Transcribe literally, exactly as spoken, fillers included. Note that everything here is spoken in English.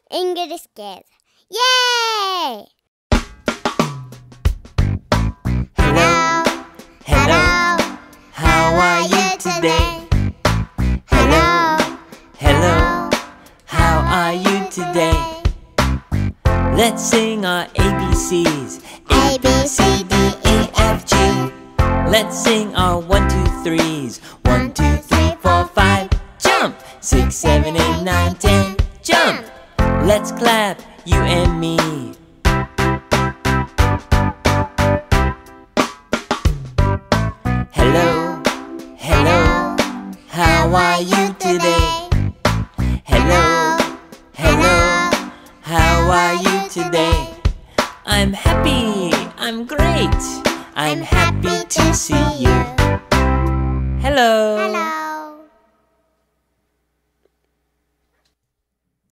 English Kids. Yay! Hello, hello, how are you today? Hello, hello, how are you today? Let's sing our A B Cs. A, B, C, D, E, F, G. Let's sing our one, two, threes. One, two, three, four, five, jump! Six, seven, eight, nine, ten, jump! Let's clap, you and me. Hello, hello, how are you today? Hello, hello, how are you today? I'm happy, I'm great, I'm happy to see you. Hello. Hello.